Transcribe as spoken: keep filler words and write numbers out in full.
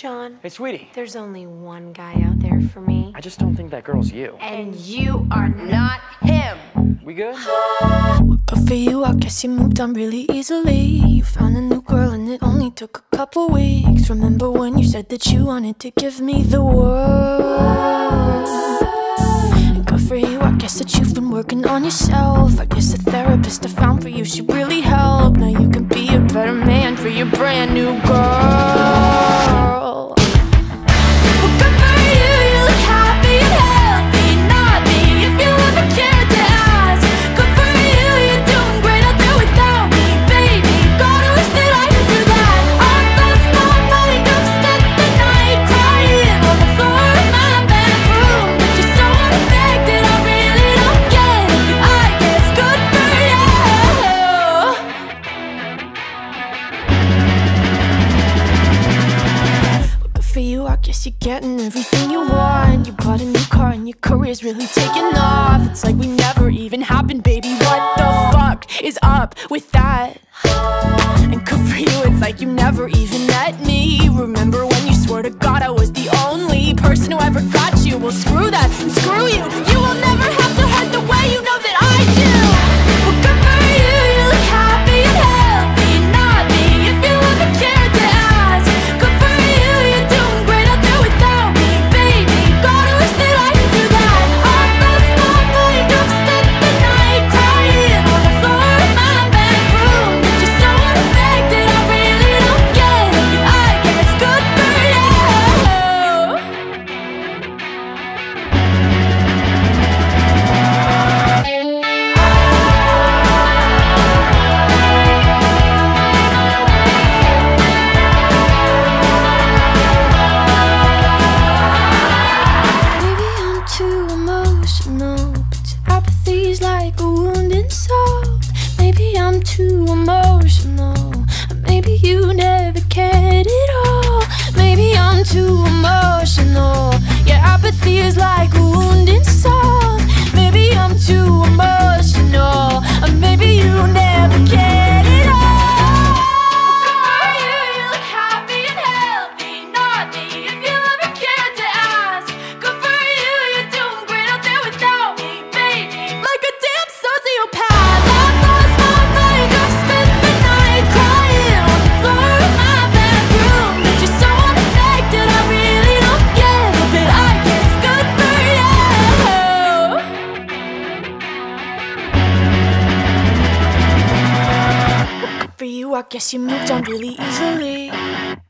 John. Hey, sweetie. There's only one guy out there for me. I just don't think that girl's you. And you are not him. We good? But for you, I guess you moved on really easily. You found a new girl and it only took a couple weeks. Remember when you said that you wanted to give me the world? And good for you, I guess that you've been working on yourself. I guess the therapist I found for you should really help. Now you can be a better man for your brand new girl. For you, I guess you're getting everything you want. You bought a new car and your career's really taking off. It's like we never even happened, baby. What the fuck is up with that? And good for you, it's like you never even met me. Remember when you swore to God I was the only person who ever got you? Well, screw that and screw you. You will never have to hurt the way you know that I do. Well, good for you, you look happy and healthy. Not me, if you ever cared to ask. Good for you, you're doing great out there without me, baby. God, I wish that I could do that. I lost my mind, I've spent the night crying on the floor of my bedroom. Just so unaffected, I really don't get it, but I guess good for you. Maybe I'm too emotional, but your apathy's like a wounded soul. Maybe I'm too emotional, or maybe you never cared at all. Maybe I'm too emotional, your apathy is like a wounded soul. Maybe I'm too emotional, or maybe you never cared at all. For you, you look happy and healthy. Not me, if you ever cared to ask. Good for you, you're doing great out there without me, baby. Like a damn sociopath, I've lost my mind. I've spent the night crying on the floor of my bedroom. But you're so unaffected, I really don't get it, but I guess good for you. For you, I guess you moved on really easily.